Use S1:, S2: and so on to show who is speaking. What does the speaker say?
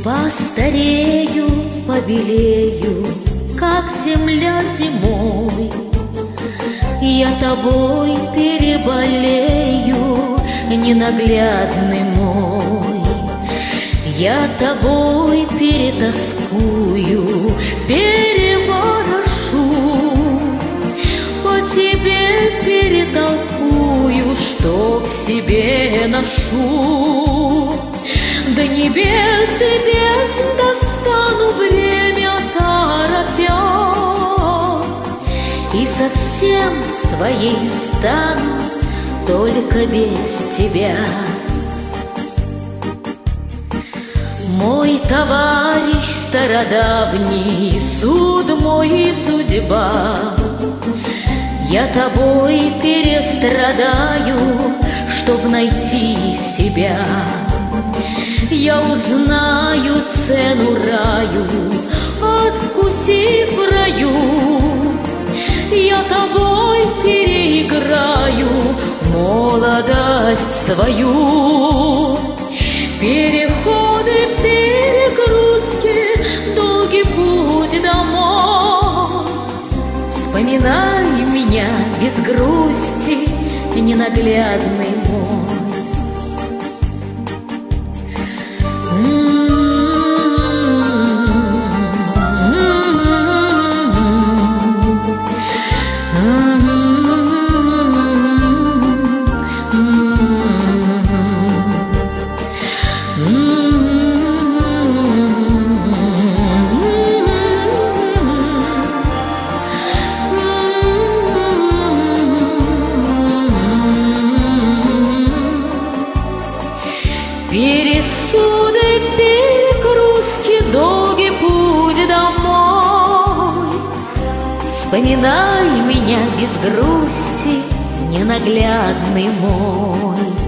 S1: Постарею, побелею, как земля зимой. Я тобой переболею, ненаглядный мой. Я тобой перетоскую, переворошу, по тебе перетолкую, что в себе ношу. До небес и бездн достану время торопя, и совсем твоей стану, только без тебя. Мой товарищ стародавний, суд мой и судьба, я тобой перестрадаю, чтоб найти себя. Я узнаю цену раю, откусив раю. Я тобой переиграю молодость свою. Переходы, перегрузки, долгий путь домой. Вспоминай меня без грусти, ненаглядный мой. Пересуды, перегрузки, долгий путь домой. Вспоминай меня без грусти, ненаглядный мой.